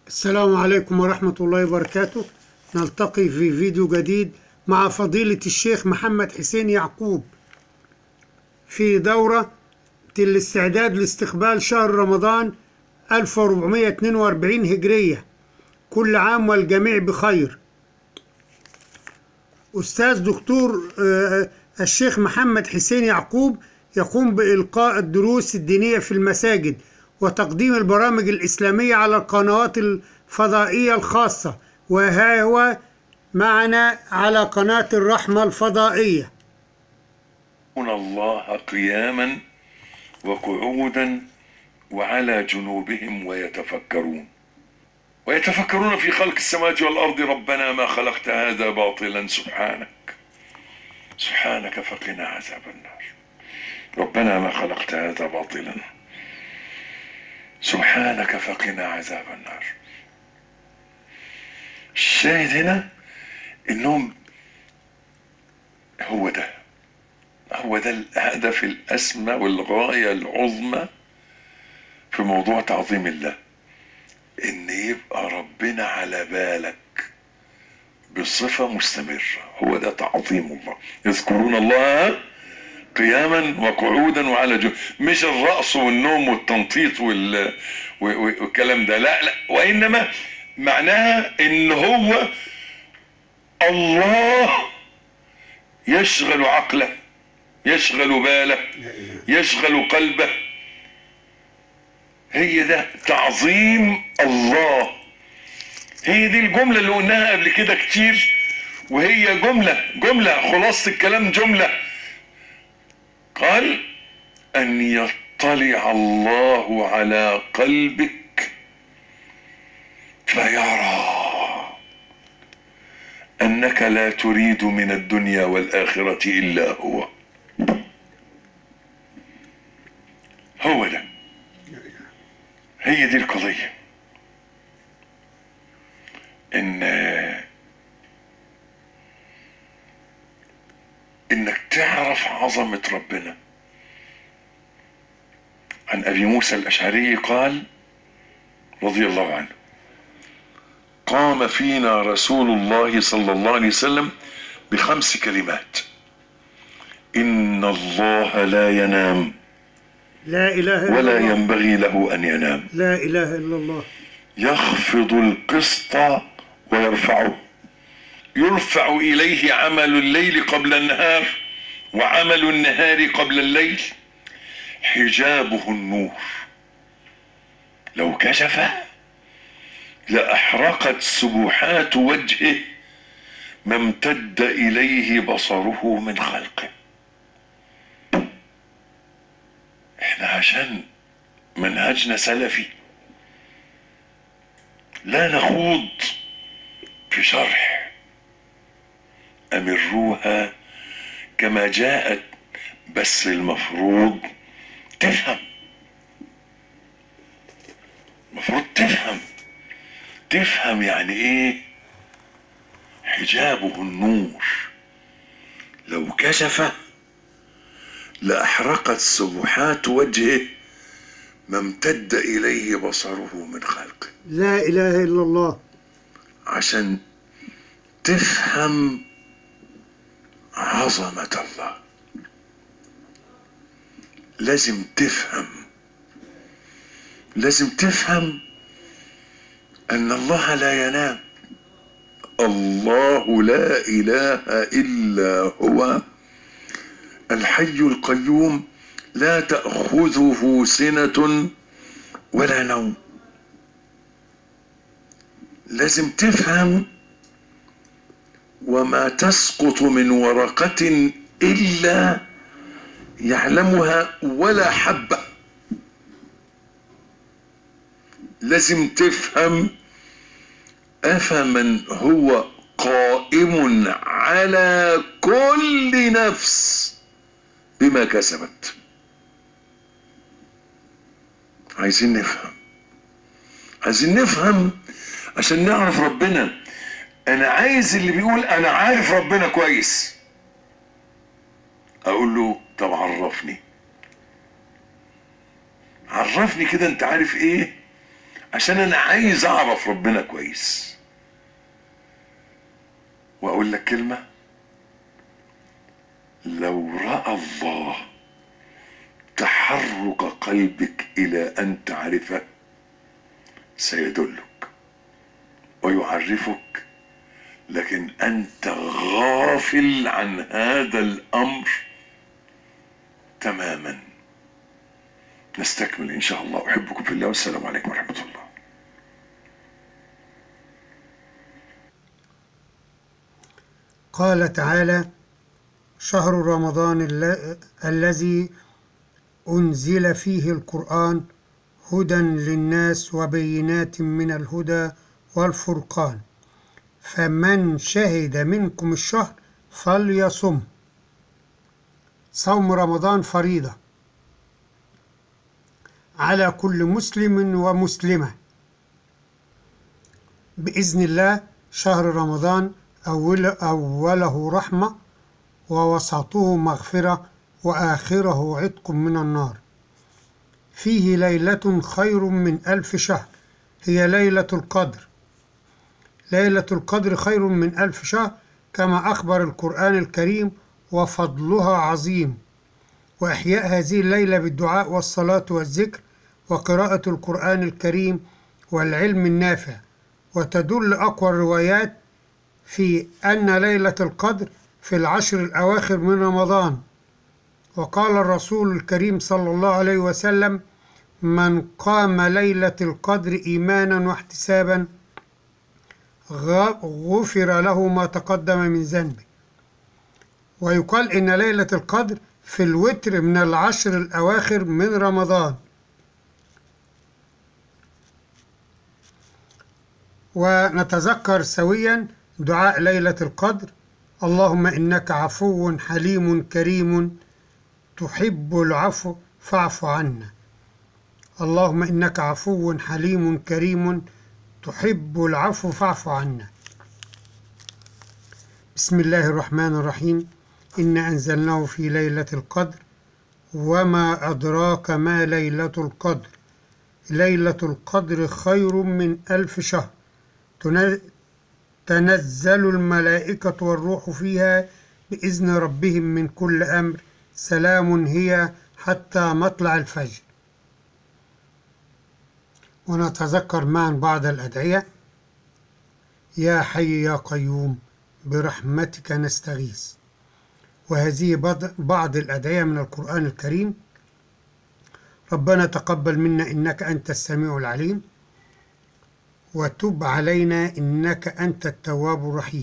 السلام عليكم ورحمة الله وبركاته. نلتقي في فيديو جديد مع فضيلة الشيخ محمد حسين يعقوب في دورة الاستعداد لاستقبال شهر رمضان 1442 هجرية. كل عام والجميع بخير. أستاذ دكتور الشيخ محمد حسين يعقوب يقوم بإلقاء الدروس الدينية في المساجد وتقديم البرامج الإسلامية على القنوات الفضائية الخاصة، وها هو معنا على قناة الرحمة الفضائية. الله قياما وقعودا وعلى جنوبهم ويتفكرون في خلق السماوات والأرض ربنا ما خلقت هذا باطلا سبحانك فقنا عذاب النار. ربنا ما خلقت هذا باطلا سبحانك فقنا عذاب النار. الشاهد هنا انهم هو ده الهدف الأسمى والغاية العظمى في موضوع تعظيم الله، ان يبقى ربنا على بالك بصفة مستمرة. هو ده تعظيم الله. يذكرون الله قياما وقعودا وعلى جنوب، مش الرقص والنوم والتنطيط والكلام ده، لا، وإنما معناها ان هو الله يشغل عقله، يشغل باله، يشغل قلبه. هي ده تعظيم الله. هي دي الجملة اللي قلناها قبل كده كتير، وهي جملة خلاصة الكلام جملة. قال أن يطلع الله على قلبك فيرى أنك لا تريد من الدنيا والآخرة إلا هو. هو ده، هي دي القضية. انك تعرف عظمة ربنا. عن ابي موسى الاشعري قال رضي الله عنه: قام فينا رسول الله صلى الله عليه وسلم ب5 كلمات: ان الله لا ينام لا إله إلا ولا الله. ينبغي له ان ينام. لا إله إلا الله. يخفض القسط ويرفعه، يرفع إليه عمل الليل قبل النهار وعمل النهار قبل الليل. حجابه النور، لو كشفه لأحرقت سبحات وجهه ما امتد إليه بصره من خلقه. احنا عشان منهجنا سلفي لا نخوض في شرح، أمروها كما جاءت، بس المفروض تفهم يعني ايه حجابه النور، لو كشف لأحرقت سبحات وجهه ما امتد إليه بصره من خلقه. لا إله إلا الله. عشان تفهم عظمة الله لازم تفهم أن الله لا ينام. الله لا إله إلا هو الحي القيوم لا تأخذه سنة ولا نوم. لازم تفهم وما تسقط من ورقة إلا يعلمها ولا حبة. لازم تفهم أفمن هو قائم على كل نفس بما كسبت. عايزين نفهم عشان نعرف ربنا. انا عايز اللي بيقول انا عارف ربنا كويس اقول له طب عرفني كده انت عارف ايه عشان انا عايز اعرف ربنا كويس. واقول لك كلمة، لو رأى الله تحرك قلبك الى ان تعرفه سيدلك ويعرفك، لكن انت غافل عن هذا الامر تماما. نستكمل ان شاء الله. احبكم في الله، والسلام عليكم ورحمة الله. قال تعالى: شهر رمضان الذي أنزل فيه القرآن هدى للناس وبينات من الهدى والفرقان، فمن شهد منكم الشهر فليصم. صوم رمضان فريضة على كل مسلم ومسلمة بإذن الله. شهر رمضان أوله رحمة، ووسطه مغفرة، وآخره عتق من النار. فيه ليلة خير من 1000 شهر، هي ليلة القدر. ليلة القدر خير من 1000 شهر كما أخبر القرآن الكريم، وفضلها عظيم. وإحياء هذه الليلة بالدعاء والصلاة والذكر وقراءة القرآن الكريم والعلم النافع. وتدل أقوى الروايات في أن ليلة القدر في العشر الأواخر من رمضان. وقال الرسول الكريم صلى الله عليه وسلم: من قام ليلة القدر إيمانا واحتسابا غفر له ما تقدم من ذنبه. ويقال إن ليلة القدر في الوتر من العشر الأواخر من رمضان. ونتذكر سويا دعاء ليلة القدر: اللهم إنك عفو حليم كريم تحب العفو فاعف عنا. اللهم إنك عفو حليم كريم تحب العفو فاعف عنا. بسم الله الرحمن الرحيم. إنا أنزلناه في ليلة القدر وما أدراك ما ليلة القدر. ليلة القدر خير من 1000 شهر، تنزل الملائكة والروح فيها بإذن ربهم من كل أمر، سلام هي حتى مطلع الفجر. ونتذكر معا بعض الأدعية: يا حي يا قيوم برحمتك نستغيث. وهذه بعض الأدعية من القرآن الكريم: ربنا تقبل منا إنك أنت السميع العليم، وتب علينا إنك أنت التواب الرحيم.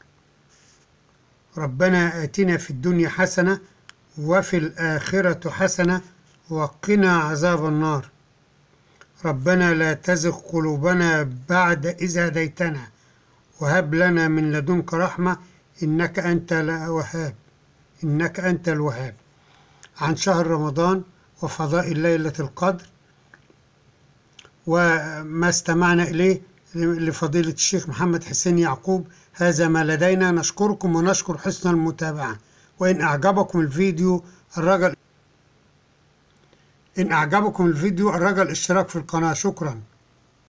ربنا آتنا في الدنيا حسنة وفي الآخرة حسنة وقنا عذاب النار. ربنا لا تزغ قلوبنا بعد إذ هديتنا وهب لنا من لدنك رحمة إنك أنت الوهاب. إنك أنت الوهاب. عن شهر رمضان وفضائل ليلة القدر وما استمعنا إليه لفضيلة الشيخ محمد حسين يعقوب، هذا ما لدينا. نشكركم ونشكر حسن المتابعة. وإن أعجبكم الفيديو الرجاء الاشتراك في القناة. شكرا.